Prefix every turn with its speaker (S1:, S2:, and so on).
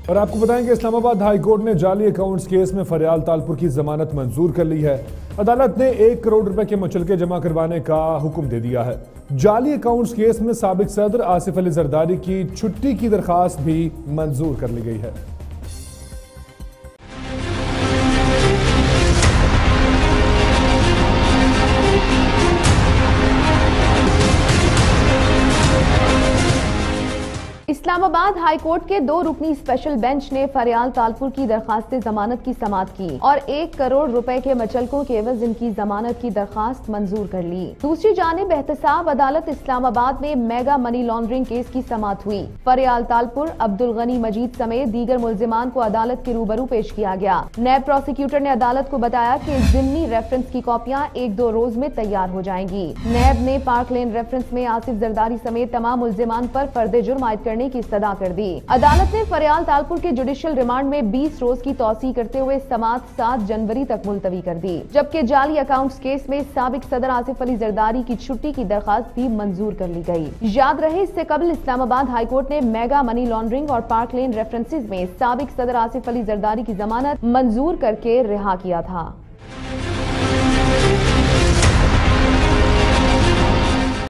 S1: اور آپ کو بتائیں کہ اسلام آباد ہائی کورٹ نے جعلی اکاؤنٹس کیس میں فریال تالپور کی ضمانت منظور کر لی ہے۔ عدالت نے 1 کروڑ روپے کے مچلکے جمع کروانے کا حکم دے دیا ہے۔ جعلی اکاؤنٹس کیس میں سابق صدر آصف علی زرداری کی چھٹی کی درخواست بھی منظور کر لی گئی ہے۔
S2: اسلام آباد ہائی کورٹ کے 2 رکنی اسپیشل بینچ نے فریال تالپور کی درخواست ضمانت کی سماعت کی اور 1 کروڑ روپے کے مچلکوں کے عوض ان کی ضمانت کی درخواست منظور کر لی۔ دوسری جانب احتساب عدالت اسلام آباد میں میگا منی لانڈرنگ کیس کی سماعت ہوئی۔ فریال تالپور، عبدالغنی مجید سمیت دیگر ملزمان کو عدالت کے روبرو پیش کیا گیا۔ نیب پروسیکیوٹر نے عدالت کو بتایا کہ ضمنی ریفرنس کی کاپیاں 1-2 روز میں تیار ہو جائیں گی۔ نیب نے پارک لین ریفرنس میں آصف زرداری سمیت تمام ملزمان پر فرد جرم عائد کرنے کی استدعا کر دی۔ عدالت نے فریال تالپور کے جوڈیشل ریمانڈ میں 20 روز کی توسیع کرتے ہوئے سماعت 7 جنوری تک ملتوی کر دی، جبکہ جعلی اکاؤنٹس کیس میں سابق صدر آصف علی زرداری کی چھٹی کی درخواست بھی منظور کر لی گئی۔ یاد رہے اس سے قبل اسلام آباد ہائی کورٹ نے میگا منی لانڈرنگ اور پارک لین ریفرنسز میں سابق صدر آصف علی زرداری کی ضمانت منظور کر کے رہا کیا تھا۔